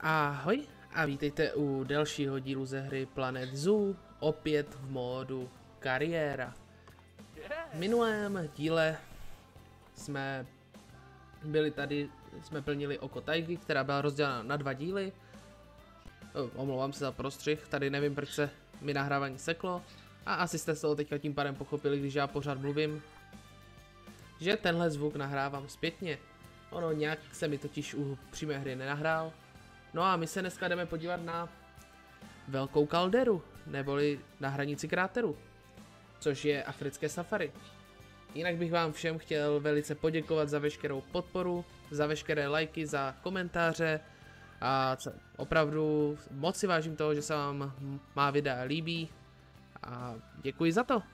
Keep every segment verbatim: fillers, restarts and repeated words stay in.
Ahoj a vítejte u dalšího dílu ze hry Planet Zoo, opět v módu kariéra. V minulém díle jsme byli tady, jsme plnili oko tajky, která byla rozdělena na dva díly. Omlouvám se za prostřih, tady nevím, proč se mi nahrávání seklo. A asi jste z toho teďka tím pádem pochopili, když já pořád mluvím, že tenhle zvuk nahrávám zpětně. Ono nějak se mi totiž u přímé hry nenahrál. No a my se dneska jdeme podívat na velkou kalderu, neboli na hranici kráteru, což je africké safari. Jinak bych vám všem chtěl velice poděkovat za veškerou podporu, za veškeré lajky, za komentáře a opravdu moc si vážím toho, že se vám má videa líbí a děkuji za to.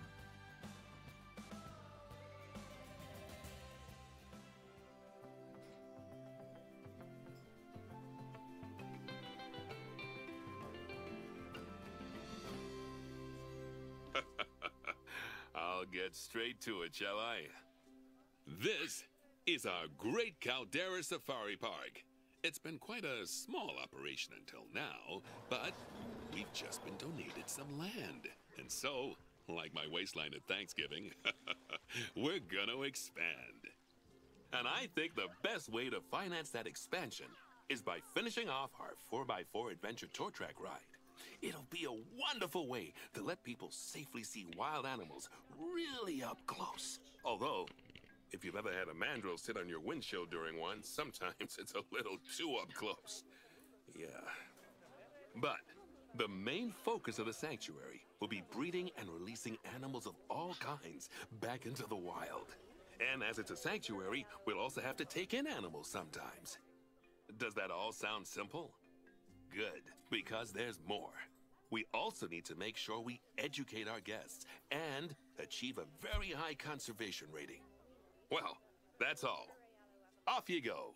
I'll get straight to it, shall I? This is our great Caldera Safari Park. It's been quite a small operation until now, but we've just been donated some land. And so, like my waistline at Thanksgiving, we're gonna expand. And I think the best way to finance that expansion is by finishing off our four by four adventure tour track ride. It'll be a wonderful way to let people safely see wild animals really up close. Although, if you've ever had a mandrill sit on your windshield during one, sometimes it's a little too up close. Yeah. But the main focus of the sanctuary will be breeding and releasing animals of all kinds back into the wild. And as it's a sanctuary, we'll also have to take in animals sometimes. Does that all sound simple? Good, because there's more. We also need to make sure we educate our guests and achieve a very high conservation rating. Well, that's all. Off you go.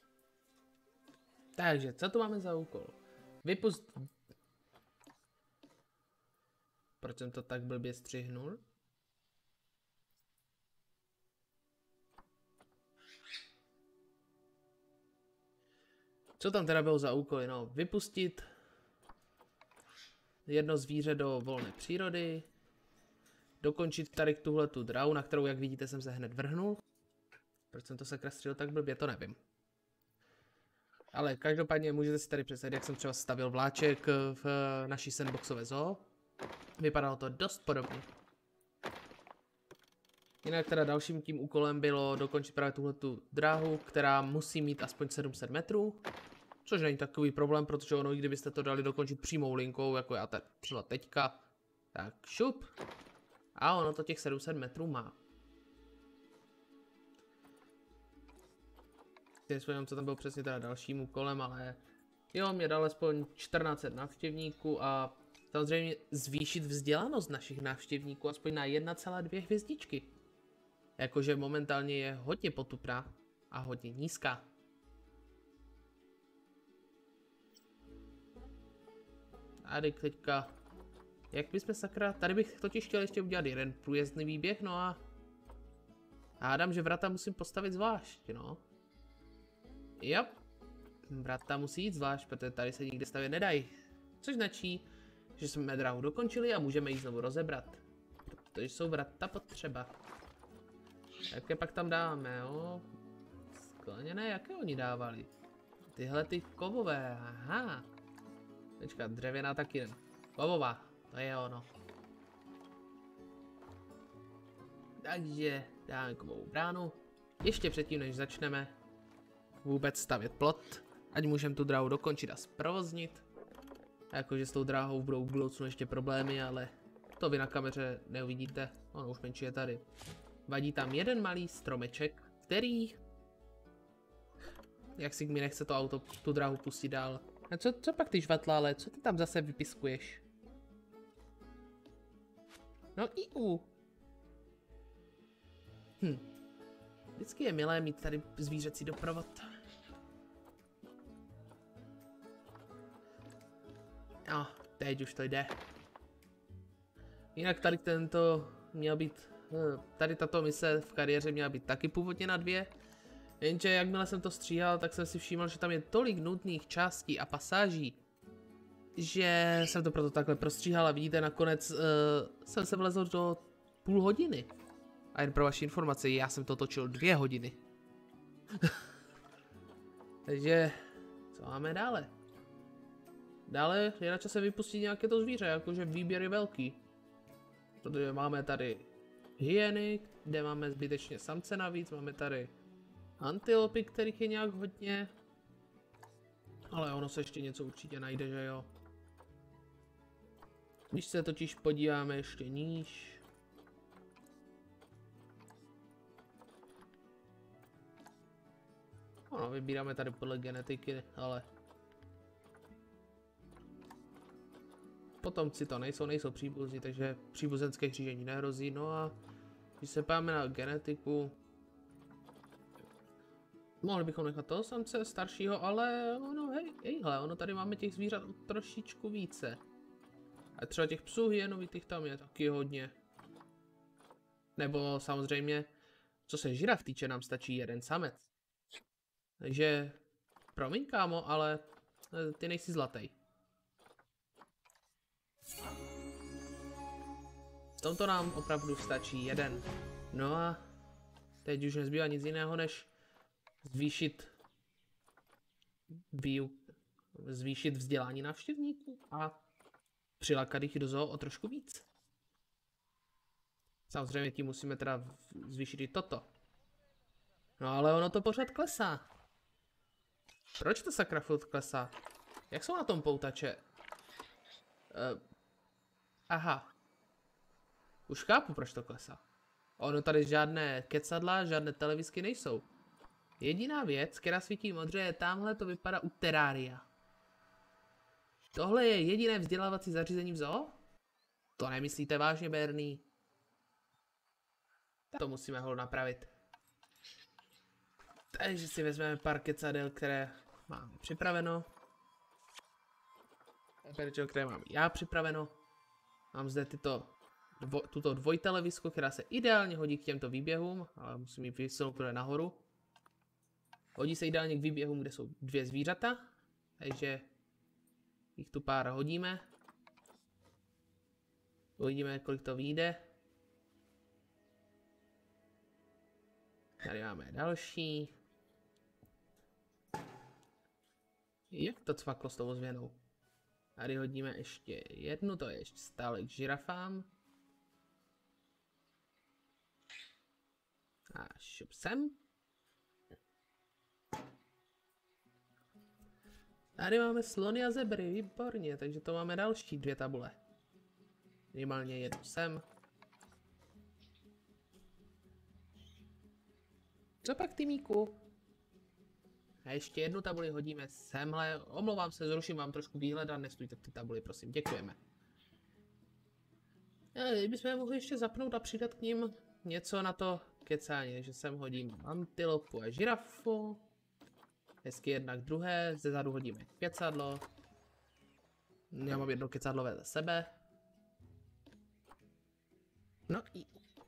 Takže, co tu máme za úkol? Vypust... Proč jsem to tak blbě střihnul? Co tam teda bylo za úkoly? No, vypustit jedno zvíře do volné přírody, dokončit tady tuhle tu drahu, na kterou, jak vidíte, jsem se hned vrhnul. Proč jsem to sakra střelil tak blbě, to nevím. Ale každopádně můžete si tady představit, jak jsem třeba stavil vláček v naší sandboxové zoo. Vypadalo to dost podobně. Jinak teda dalším tím úkolem bylo dokončit právě tuhletu dráhu, která musí mít aspoň sedm set metrů. Což není takový problém, protože ono, i kdybyste to dali dokončit přímou linkou, jako já tady třeba teďka, tak šup. A ono to těch sedm set metrů má. Nevím, co tam bylo přesně teda dalším úkolem, ale jo, mě dal aspoň čtrnáct set návštěvníků a samozřejmě zvýšit vzdělanost našich návštěvníků aspoň na jedna celá dvě hvězdičky. Jakože momentálně je hodně potupná a hodně nízká. Tady teďka, jak bychom sakra, tady bych totiž chtěl ještě udělat jeden průjezdný výběh, no a hádám, že vrata musím postavit zvlášť, no. Jo, vrata musí jít zvlášť, protože tady se nikde stavět nedají. Což značí, že jsme dráhu dokončili a můžeme ji znovu rozebrat. Protože jsou vrata potřeba. Jaké pak tam dáme, jo? Skleněné, jaké oni dávali? Tyhle ty kovové, aha. Počkat, dřevěná taky ne. Kovová, to je ono. Takže dáme kovovou bránu. Ještě předtím, než začneme vůbec stavět plot, ať můžeme tu dráhu dokončit a zprovoznit. Jakože s tou dráhou budou v budoucnu ještě problémy, ale to vy na kameře neuvidíte. Ono už menší je tady. Vadí tam jeden malý stromeček, který... Jak si mi nechce to auto tu dráhu pustit dál. A co, co pak ty žvatlále, co ty tam zase vypiskuješ? No i u. Hm. Vždycky je milé mít tady zvířecí doprovod. No, teď už to jde. Jinak tady tento měl být... Tady tato mise v kariéře měla být taky původně na dvě. Jenže jakmile jsem to stříhal, tak jsem si všiml, že tam je tolik nutných částí a pasáží, že jsem to proto takhle prostříhal a vidíte, nakonec uh, jsem se vlezl do půl hodiny. A jen pro vaši informaci, já jsem to točil dvě hodiny. Takže, co máme dále? Dále je na čase vypustit nějaké to zvíře, jakože výběr je velký. Protože máme tady hyeny, kde máme zbytečně samce navíc, máme tady antilopy, kterých je nějak hodně. Ale ono se ještě něco určitě najde, že jo. Když se totiž podíváme ještě níž. Ano, vybíráme tady podle genetiky, ale potomci to nejsou, nejsou příbuzní, takže příbuzenské křížení nehrozí. No a když se páme na genetiku, mohli bychom nechat toho samce staršího, ale ono, hej, hejhle, ono tady máme těch zvířat trošičku více. A třeba těch psů hyenovitých tam je taky hodně. Nebo samozřejmě, co se žiraf týče, nám stačí jeden samec. Takže, promiň kámo, ale ty nejsi zlatý. V tomto nám opravdu stačí jeden. No a teď už nezbývá nic jiného, než zvýšit výuk, zvýšit vzdělání návštěvníků a přilákat jich do zoo o trošku víc. Samozřejmě tím musíme teda zvýšit i toto. No ale ono to pořád klesá. Proč to sakra furt klesá? Jak jsou na tom poutače? Uh, aha. Už chápu, proč to klesá. Ono tady žádné kecadla, žádné televizky nejsou. Jediná věc, která svítí modře, je tamhle, to vypadá u terária. Tohle je jediné vzdělávací zařízení v zoo? To nemyslíte vážně, Bernie? To musíme ho napravit. Takže si vezmeme pár kecadel, které máme připraveno. Které mám já připraveno. Mám zde tyto dvo, tuto dvojtelevizku, která se ideálně hodí k těmto výběhům, ale musím ji vysunout nahoru. Hodí se ideálně k výběhům, kde jsou dvě zvířata, takže jich tu pár hodíme. Uvidíme, kolik to vyjde. Tady máme další. Jak to cvaklo s tou ozvěnou? Tady hodíme ještě jednu, to je ještě stále k žirafám. A šup sem. Tady máme slony a zebry, výborně, takže to máme další dvě tabule. Minimálně jednu sem. Co pak, Timíku? A ještě jednu tabuli hodíme semhle. Omlouvám se, zruším vám trošku výhled a nestůjte v ty tabuli, prosím, děkujeme. A bychom mohli ještě zapnout a přidat k ním něco na to kecání, že sem hodím antilopu a žirafu. Hezky jednak druhé, ze zadu hodíme kecadlo. Já mám jedno kecadlo vedle sebe. No i...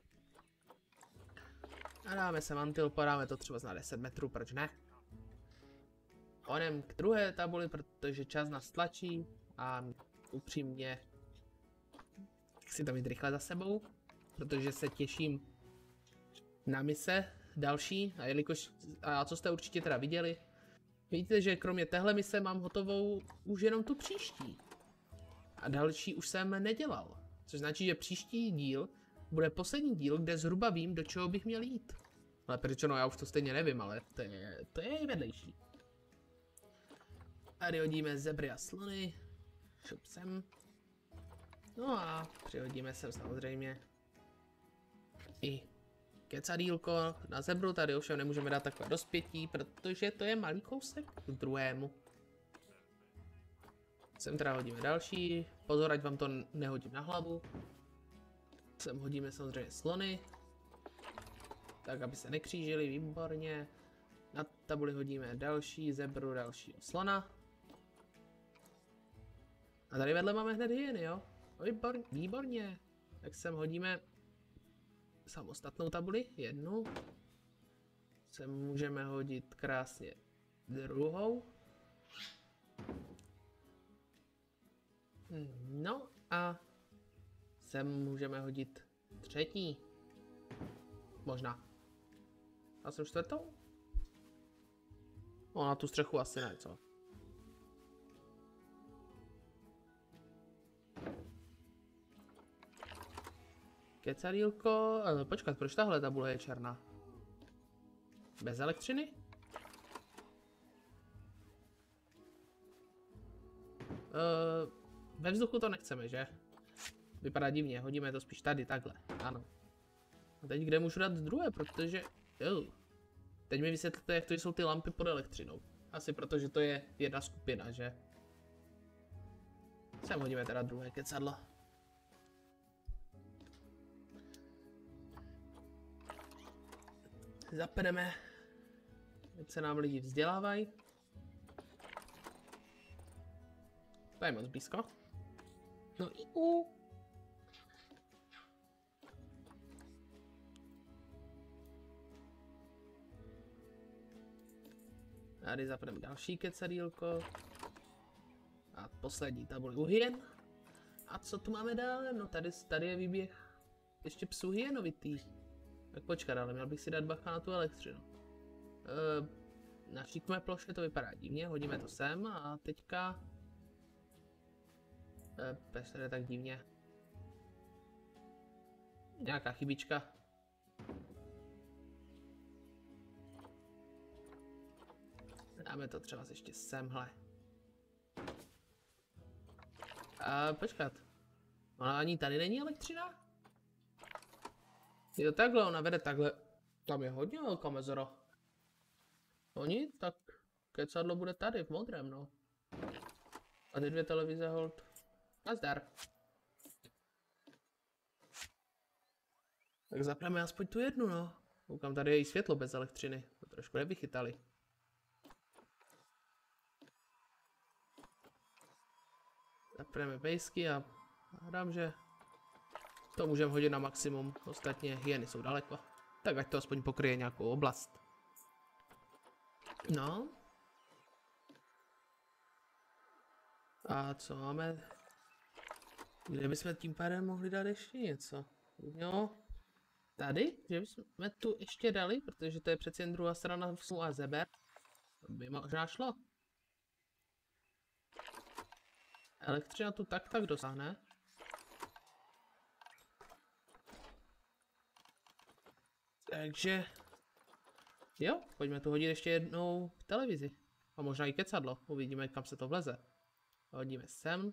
A dáme sem antilopu, dáme to třeba na deset metrů, proč ne? Onem k druhé tabuli, protože čas nás tlačí a upřímně si to mít rychle za sebou, protože se těším na mise další a jelikož, a co jste určitě teda viděli, vidíte, že kromě téhle mise mám hotovou už jenom tu příští. A další už jsem nedělal, což značí, že příští díl bude poslední díl, kde zhruba vím, do čeho bych měl jít. Ale proč no, já už to stejně nevím, ale to je, to je vedlejší. Tady hodíme zebry a slony. Šup sem. No a přihodíme sem samozřejmě i kecadílko na zebru. Tady ovšem nemůžeme dát takové rozpětí, protože to je malý kousek k druhému. Sem teda hodíme další. Pozor, ať vám to nehodím na hlavu. Sem hodíme samozřejmě slony. Tak, aby se nekřížili, výborně. Na tabuli hodíme další zebru, další slona. A tady vedle máme hned hyeny, jo? Výborně, výborně. Tak sem hodíme samostatnou tabuli, jednu. se můžeme hodit krásně druhou. No a sem můžeme hodit třetí. Možná. A jsem čtvrtou? No na tu střechu asi ne, co? Kecadílko, ale počkat, proč tahle tabule je černá? Bez elektřiny? Uh, ve vzduchu to nechceme, že? Vypadá divně, hodíme to spíš tady, takhle, ano. A teď kde můžu dát druhé, protože... Uh, teď mi vysvětlíte, jak to jsou ty lampy pod elektřinou. Asi protože to je jedna skupina, že? Sem hodíme teda druhé kecadlo. Zapneme. Ať se nám lidi vzdělávají. To je moc blízko. No i u. Tady zapneme další kecadílko. A poslední tabuli u hyen. A co tu máme dále? No tady, tady je výběh ještě psů hyenovitých. Tak počkat, ale měl bych si dát bacha na tu elektřinu. E, na šikmé ploše to vypadá divně, hodíme to sem a teďka... E, proč to je tak divně? Nějaká chybička. Dáme to třeba ještě semhle. A počkat. Ona ani tady není elektřina? Jo, takhle, ona vede takhle. Tam je hodně velká mezera. No nic, tak kecadlo bude tady, v modrém, no. A ty dvě televize hold. Nazdar. Tak zapneme aspoň tu jednu, no. Koukám, tady je i světlo bez elektřiny. To trošku nevychytali. Zapneme pejsky a hádám, že to můžeme hodit na maximum. Ostatně hyeny jsou daleko. Tak ať to aspoň pokryje nějakou oblast. No. A co máme? Kde bychom tím pádem mohli dát ještě něco? Jo. Tady? Že bychom tu ještě dali? Protože to je přeci jen druhá strana vsu a zeber. To by možná šlo. Elektřina tu tak tak dosáhne. Takže... Jo, pojďme tu hodit ještě jednou televizi. A možná i kecadlo. Uvidíme, kam se to vleze. Hodíme sem.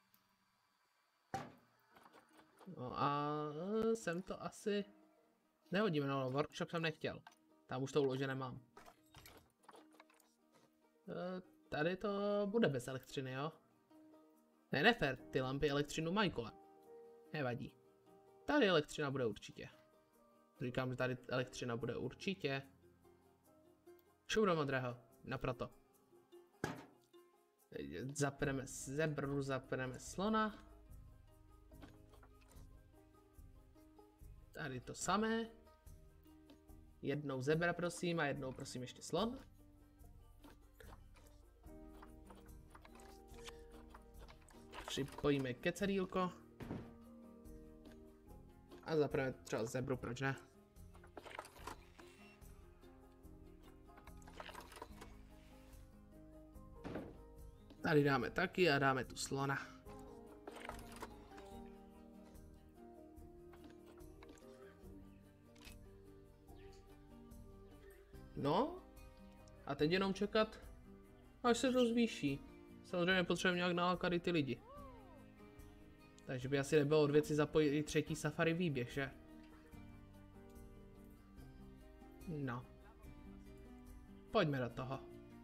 No a sem to asi... Nehodíme, no, workshop jsem nechtěl. Tam už to uložené mám. Tady to bude bez elektřiny, jo? Ne, nefér, ty lampy elektřinu mají kolem. Nevadí. Tady elektřina bude určitě. Říkám, že tady elektřina bude určitě. Šup do modrého, naproto. Zapneme zebru, zapneme slona. Tady to samé. Jednou zebra prosím a jednou prosím ještě slon. Připojíme kecadílko. A zapneme třeba zebru, proč ne? Tady dáme taky a dáme tu slona. No. A teď jenom čekat, až se to zvýší. Samozřejmě potřebujeme nějak nalákat i ty lidi. Takže by asi nebylo od věci zapojit i třetí safari výběh, že? No. Pojďme do toho.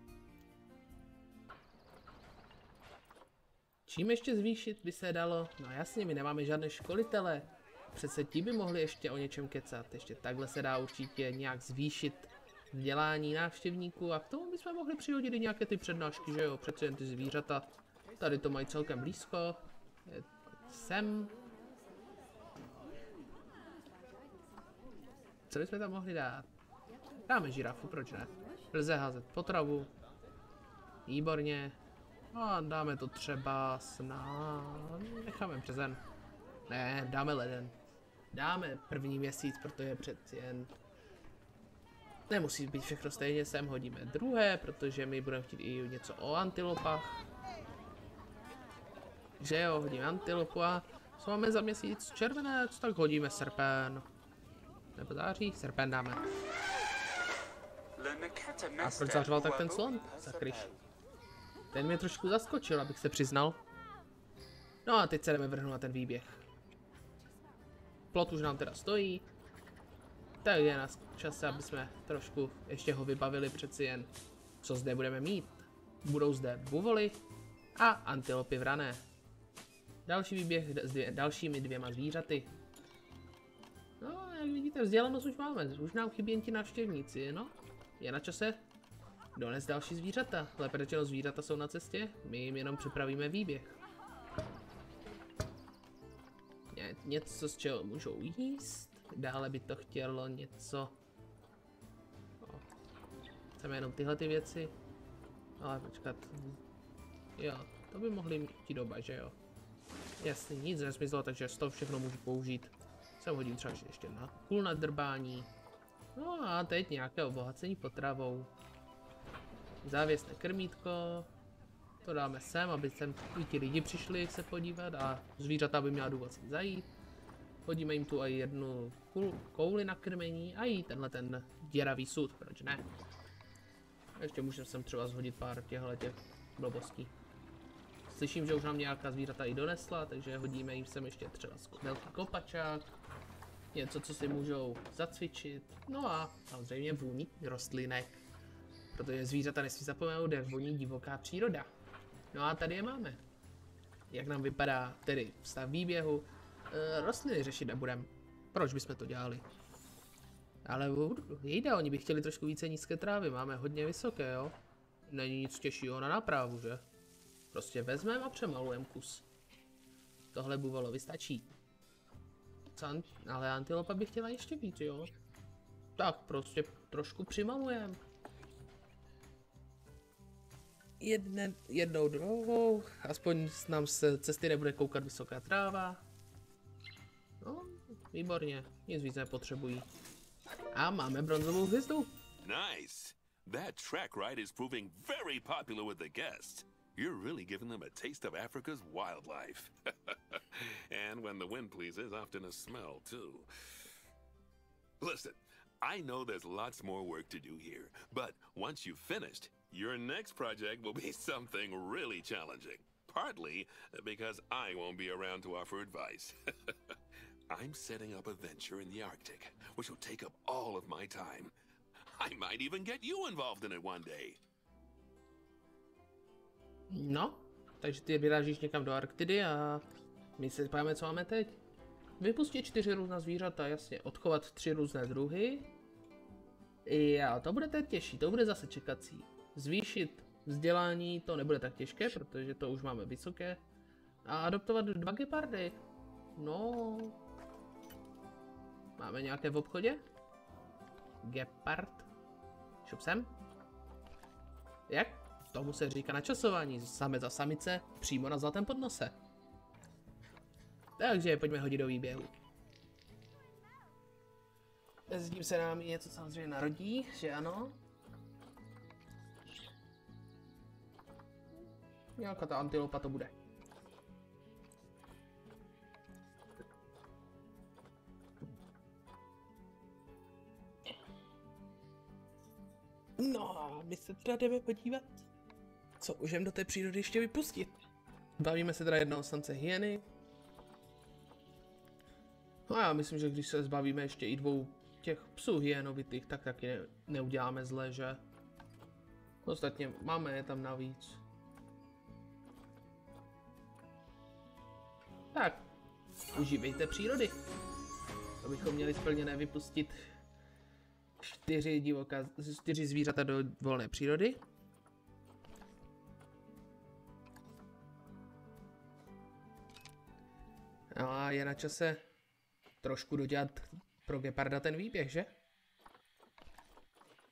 Čím ještě zvýšit by se dalo? No jasně, my nemáme žádné školitele. Přece ti by mohli ještě o něčem kecat. Ještě takhle se dá určitě nějak zvýšit vzdělání návštěvníků a k tomu bychom mohli přihodit i nějaké ty přednášky, že jo? Přece jen ty zvířata. Tady to mají celkem blízko. Je sem. Co bychom tam mohli dát? Dáme žirafu, proč ne? Lze házet potravu. Výborně. No a dáme to třeba sná... Necháme březen. Ne, dáme leden. Dáme první měsíc, protože přeci jen... Nemusí být všechno stejně, sem hodíme druhé, protože my budeme chtít i něco o antilopách. Že jo, hodíme antilopu a co máme za měsíc? Červenec, tak hodíme srpen. Nebo září? Srpen dáme. A proč zařval tak ten slon? Sakryš. Ten mě trošku zaskočil, abych se přiznal. No a teď se jdeme vrhnout na ten výběh. Plot už nám teda stojí. Tak je na čase, aby jsme trošku ještě ho vybavili, přeci jen. Co zde budeme mít? Budou zde buvoly a antilopy vrané. Další výběh s dvě, dalšími dvěma zvířaty. No, jak vidíte, vzdělanost už máme, už nám chybí jen ti návštěvníci, no. Je na čase donést další zvířata. Lépe řečeno, zvířata jsou na cestě, my jim jenom připravíme výběh. Ně, něco, z čeho můžou jíst. Dále by to chtělo něco... O. Chceme jenom tyhle ty věci. Ale počkat. Jo, to by mohli mít doba, že jo. Jasně, nic nesmyslo, takže z toho všechno můžu použít. Sem hodím třeba ještě na kůl na drbání. No a teď nějaké obohacení potravou. Závěsné krmítko. To dáme sem, aby sem i ti lidi přišli se podívat a zvířata by měla důvod sem zajít. Hodíme jim tu i jednu kouli na krmení a i tenhle ten děravý sud, proč ne? Ještě můžeme sem třeba zhodit pár těchto těch blbostí. Slyším, že už nám nějaká zvířata i donesla, takže hodíme jim sem ještě třeba velký kopačák. Něco, co si můžou zacvičit. No a samozřejmě vůni rostlinek. Protože zvířata nesmí zapomenout, jak voní divoká příroda. No a tady je máme. Jak nám vypadá tedy stav výběhu. E, rostliny řešit nebudem. Proč bychom to dělali? Ale jde, oni by chtěli trošku více nízké trávy, máme hodně vysoké, jo. Není nic těžšího na nápravu, že? Prostě vezmeme a přemalujeme kus. Tohle buvolovi stačí. Ale antilopa by chtěla ještě víc, jo. Tak prostě trošku přimalujeme. Jedne, jednou druhou, aspoň nám se cesty nebude koukat vysoká tráva. No, výborně, nic víc nepotřebují. A máme bronzovou hvězdu. Nice. That track ride is proving very popular with the guests. You're really giving them a taste of Africa's wildlife. And when the wind pleases, often a smell too. Listen, I know there's lots more work to do here, but once you've finished, your next project will be something really challenging. Partly because I won't be around to offer advice. I'm setting up a venture in the Arctic, which will take up all of my time. I might even get you involved in it one day. No, takže ty vyrážíš někam do Arktidy a my se pojďme, co máme teď. Vypustit čtyři různá zvířata, jasně, odchovat tři různé druhy. Jo, to bude teď těžší, to bude zase čekací. Zvýšit vzdělání, to nebude tak těžké, protože to už máme vysoké. A adoptovat dva gepardy. No. Máme nějaké v obchodě? Gepard. Šup sem. Jak? Tomu se říká načasování. Samec a samice přímo na zlatém podnose. Takže pojďme hodit do výběhu. S tím se nám něco samozřejmě narodí, že ano? Nějaká ta antilopa to bude. No a my se teda jdeme podívat, co můžeme do té přírody ještě vypustit. Bavíme se teda jednoho samce hyeny. No a já myslím, že když se zbavíme ještě i dvou těch psů hyenovitých, tak taky ne, neuděláme zle, že? Ostatně máme je tam navíc. Tak, užívejte přírody. Abychom měli splněné vypustit čtyři divoká, čtyři zvířata do volné přírody. No a je na čase trošku dodělat pro geparda ten výběh, že?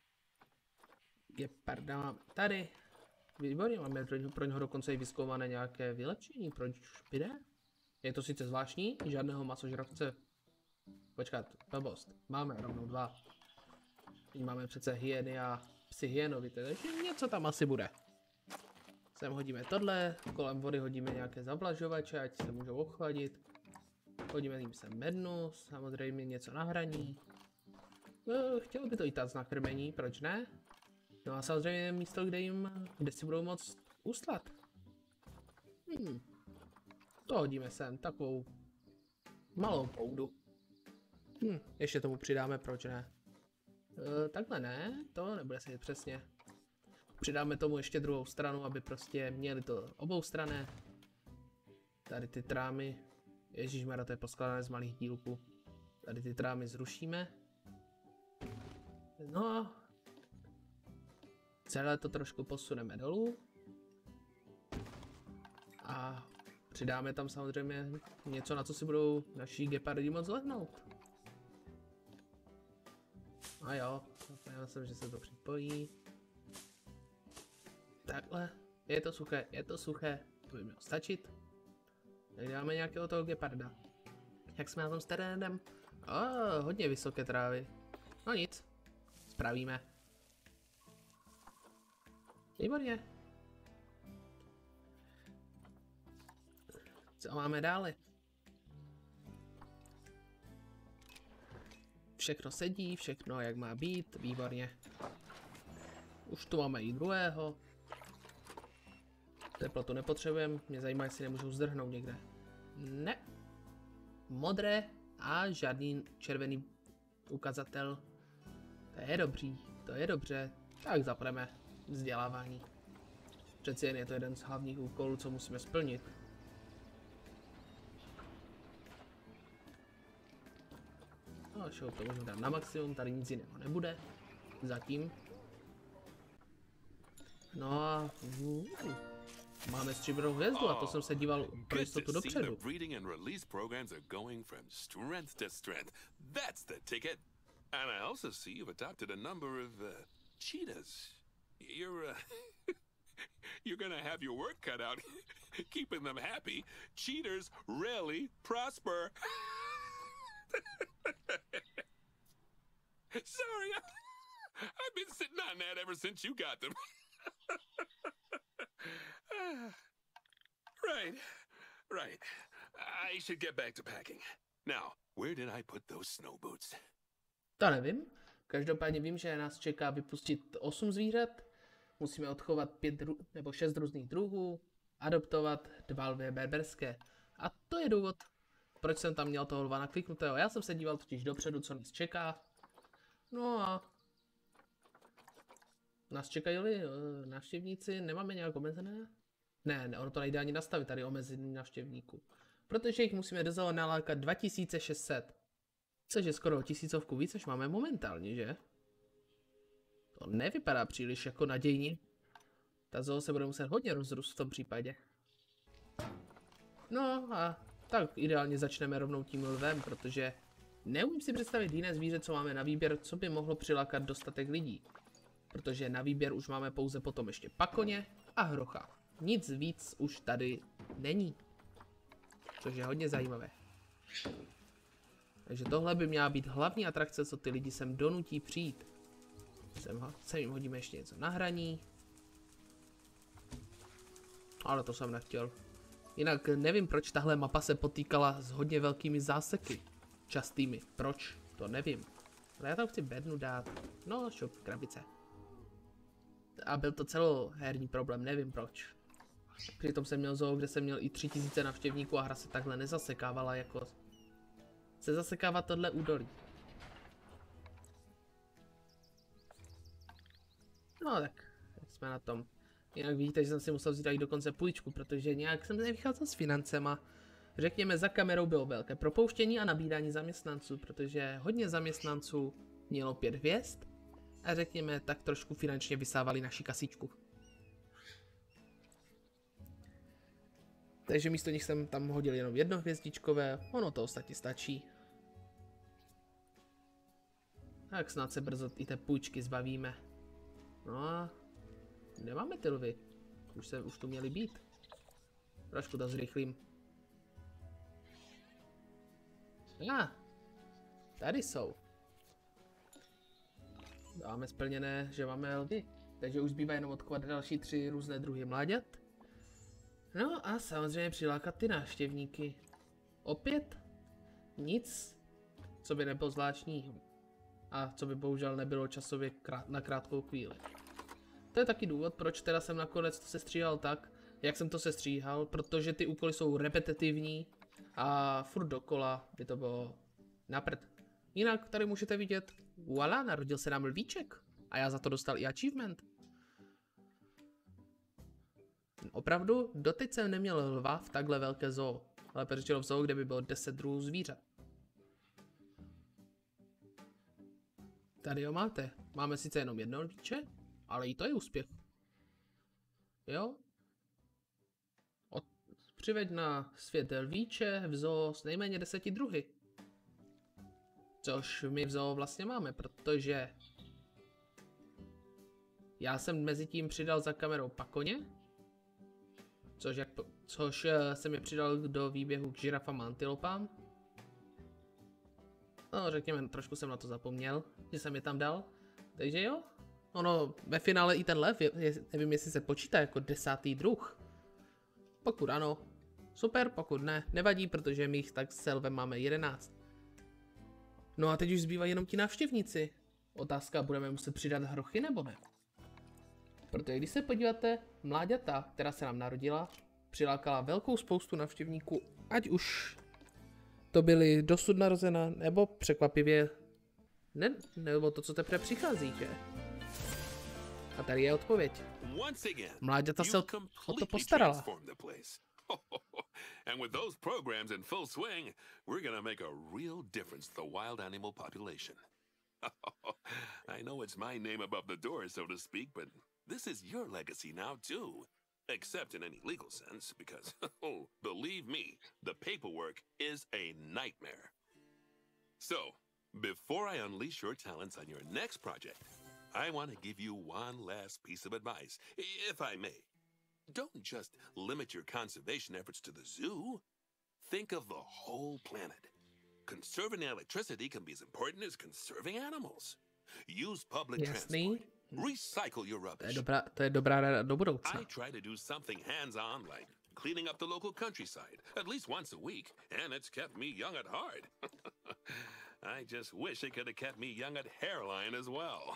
Geparda máme tady. Výborně, máme pro něho dokonce i vyzkoumané nějaké vylepšení, proč špine? Je to sice zvláštní, žádného masožravce. Počkat, blbost, máme rovnou dva. Teď máme přece hyeny a psy hyenovi, takže něco tam asi bude. Sem hodíme tohle, kolem vody hodíme nějaké zavlažovače, ať se můžou ochladit. Hodíme jim sem mednu, samozřejmě něco na hraní. No, chtělo by to i tak na krmení, proč ne? No a samozřejmě místo, kde jim, kde si budou moct uslat. Hmm. To hodíme sem, takovou malou poudu. Hm, ještě tomu přidáme, proč ne? E, takhle ne, to nebude sedět přesně. Přidáme tomu ještě druhou stranu, aby prostě měli to oboustranné. Tady ty trámy, ježišmarja, to je poskládané z malých dílků. Tady ty trámy zrušíme. No a celé to trošku posuneme dolů. A přidáme tam samozřejmě něco, na co si budou naši gepardi moc lehnout. A jo, já jsem, že se to připojí. Takhle, je to suché, je to suché, to by mělo stačit. Tak dáme nějakého toho geparda. Jak jsme na tom s terénem? Oh, hodně vysoké trávy. No nic, spravíme. Výborně. Co máme dále? Všechno sedí, všechno jak má být, výborně. Už tu máme i druhého. Teplotu nepotřebujeme, mě zajímá, jestli nemůžu zdrhnout někde. Ne. Modré a žádný červený ukazatel. To je dobrý, to je dobře. Tak zapneme vzdělávání. Přeci jen je to jeden z hlavních úkolů, co musíme splnit. No, show to můžu dát na maximum, tady nic jiného nebude. Zatím. No a... Uh, máme stříbrnou hvězdu a to jsem se díval pro jistotu dopředu. And I also see you've adopted a number of uh, cheetahs. You're, uh, you're gonna have your work cut out keeping them happy. Cheaters rarely prosper. Sorry, I've been sitting on that ever since you got them. Right, right. I should get back to packing. Now, where did I put those snow boots? To nevím. Každopádně vím, že nás čeká vypustit osm zvířat. Musíme odchovat pět dru- nebo šest různých druhů. Adoptovat dva lvy berberské. A to je důvod, proč jsem tam měl toho lva nakliknutého. Já jsem se díval totiž dopředu, co nás čeká. No a... Nás čekají návštěvníci, nemáme nějak omezené? Ne, ne, ono to nejde ani nastavit tady omezení návštěvníků. Protože jich musíme do zoo nalákat dva tisíce šest set. Což je skoro o tisícovku víc, než máme momentálně, že? To nevypadá příliš jako nadějně. Ta zoo se bude muset hodně rozrůst v tom případě. No a tak ideálně začneme rovnou tím lvem, protože neumím si představit jiné zvíře, co máme na výběr, co by mohlo přilákat dostatek lidí. Protože na výběr už máme pouze potom ještě pakoně a hrocha. Nic víc už tady není. Což je hodně zajímavé. Takže tohle by měla být hlavní atrakce, co ty lidi sem donutí přijít. Sem, sem jim hodíme ještě něco na hraní. Ale to jsem nechtěl. Jinak nevím, proč tahle mapa se potýkala s hodně velkými záseky. Častými. Proč? To nevím. Ale já tam chci bednu dát. No, šup, krabice. A byl to celoherní problém, nevím proč. Přitom jsem měl zoo, kde jsem měl i tři tisíce navštěvníků a hra se takhle nezasekávala jako... Se zasekává tohle údolí. No tak, tak jsme na tom. Jinak vidíte, že jsem si musel vzít i dokonce půjčku, protože nějak jsem nevycházel s financema. Řekněme, za kamerou bylo velké propouštění a nabídání zaměstnanců, protože hodně zaměstnanců mělo pět hvězd a řekněme, tak trošku finančně vysávali naši kasičku. Takže místo nich jsem tam hodil jenom jednohvězdičkové, ono to ostatně stačí. Tak snad se brzo i té půjčky zbavíme. No a nemáme ty lvy. Už, se, už tu měli být. Trošku to zrychlím. A, ah, tady jsou. Dáme splněné, že máme lvy. Takže už zbývá jenom odkovat další tři různé druhy mláďat. No a samozřejmě přilákat ty návštěvníky. Opět nic, co by nebylo zvláštního. A co by bohužel nebylo časově krát, na krátkou chvíli. To je taky důvod, proč teda jsem nakonec to sestříhal tak, jak jsem to sestříhal, protože ty úkoly jsou repetitivní a furt dokola by to bylo na prd. Jinak tady můžete vidět, voilà, narodil se nám lvíček a já za to dostal i achievement. Opravdu, doteď jsem neměl lva v takhle velké zoo, ale řečeno v zoo, kde by bylo deset druhů zvířat. Tady ho máte. Máme sice jenom jedno lvíče, ale i to je úspěch. Jo? Od... Přiveď na svět lvíče v zoo s nejméně deseti druhy. Což my v zoo vlastně máme, protože já jsem mezi tím přidal za kamerou pakoně, což, jak, což jsem je přidal do výběhu k žirafám a antilopám. No, řekněme, trošku jsem na to zapomněl, že jsem je tam dal. Takže jo, ono ve finále i ten lev, je, je, nevím, jestli se počítá jako desátý druh. Pokud ano, super, pokud ne, nevadí, protože my jich tak s lvem máme jedenáct. No a teď už zbývají jenom ti návštěvníci. Otázka, budeme muset přidat hrochy nebo ne? Protože když se podíváte, mláďata, která se nám narodila, přilákala velkou spoustu návštěvníků, ať už to byly dosud narozená, nebo překvapivě, ne, nebo to, co teprve přichází, že? A tady je odpověď. Mláďata se o to postarala. And with those programs in full swing, we're gonna make a real difference to the wild animal population. I know it's my name above the door, so to speak, but this is your legacy now, too. Except in any legal sense, because, oh, believe me, the paperwork is a nightmare. So, before I unleash your talents on your next project, I want to give you one last piece of advice, if I may. Don't just limit your conservation efforts to the zoo. Think of the whole planet. Conserving electricity can be as important as conserving animals. Use public Jasný. transport. Recycle your rubbish. To je dobrá, to je dobrá rada do budoucna. I try to do something hands-on, like cleaning up the local countryside, at least once a week, and it's kept me young at heart. I just wish it could have kept me young at hairline as well.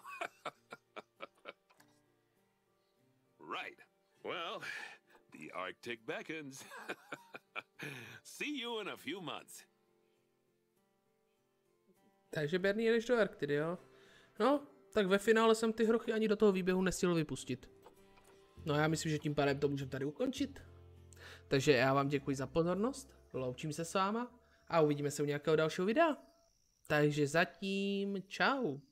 Right. Well, the Arctic beckons. See you in a few months. Takže Bernie, jedeš do Arktidy, jo? No, tak ve finále jsem ty hrochy ani do toho výběhu nestihl vypustit. No já myslím, že tím pádem to můžeme tady ukončit. Takže já vám děkuji za pozornost, loučím se s váma a uvidíme se u nějakého dalšího videa. Takže zatím čau.